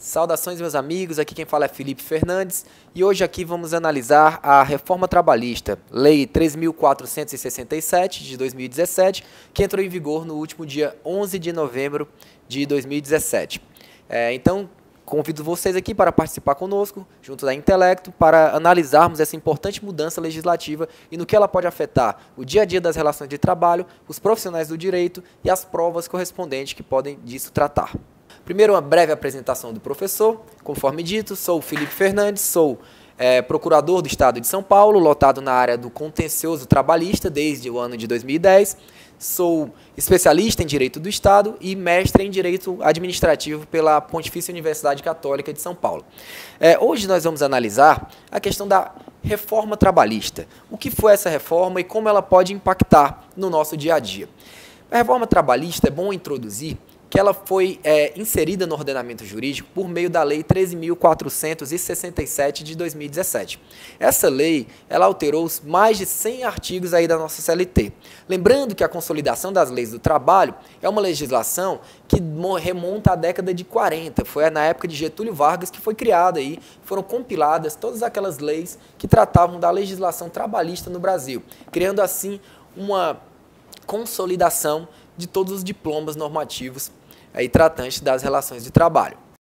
Saudações, meus amigos, aqui quem fala é Felipe Fernandes e hoje aqui vamos analisar a reforma trabalhista, Lei 3.467 de 2017, que entrou em vigor no último dia 11 de novembro de 2017. Então, convido vocês aqui para participar conosco, junto da Intelecto, para analisarmos essa importante mudança legislativa e no que ela pode afetar o dia a dia das relações de trabalho, os profissionais do direito e as provas correspondentes que podem disso tratar. Primeiro, uma breve apresentação do professor. Conforme dito, sou o Felipe Fernandes, sou procurador do Estado de São Paulo, lotado na área do contencioso trabalhista desde o ano de 2010. Sou especialista em Direito do Estado e mestre em Direito Administrativo pela Pontifícia Universidade Católica de São Paulo. Hoje nós vamos analisar a questão da reforma trabalhista. O que foi essa reforma e como ela pode impactar no nosso dia a dia. A reforma trabalhista é bom introduzir que ela foi inserida no ordenamento jurídico por meio da Lei 13.467 de 2017. Essa lei, ela alterou os mais de 100 artigos aí da nossa CLT. Lembrando que a consolidação das leis do trabalho é uma legislação que remonta à década de 40. Foi na época de Getúlio Vargas que foi criada aí, foram compiladas todas aquelas leis que tratavam da legislação trabalhista no Brasil, criando assim uma consolidação de todos os diplomas normativos aí tratantes das relações de trabalho.